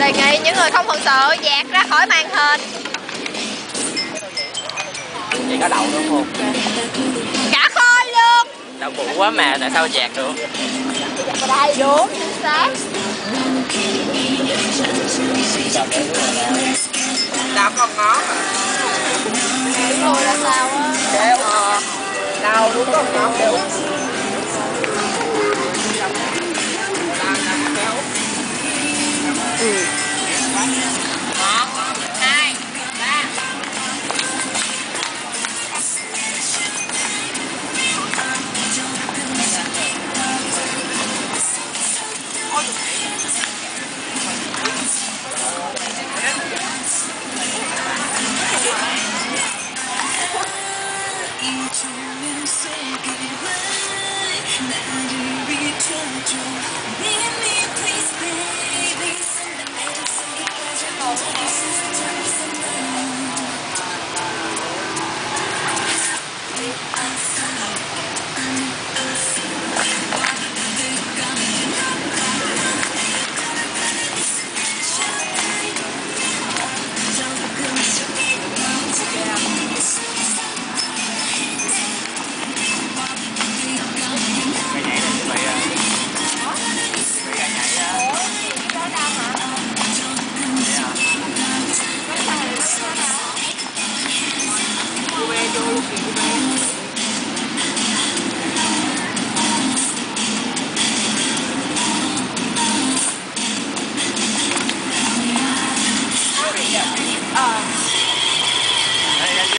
đề nghị những người không phận sự dạt ra khỏi màn hình. Vậy có đậu đúng không? Cả khơi luôn. Đậu bự quá mà tại sao dạt được? Dạt vào đây đúng chính xác. Đạp con ngó mà. Người là sao á? Đeo đâu đúng con ngó đeo. Ừ.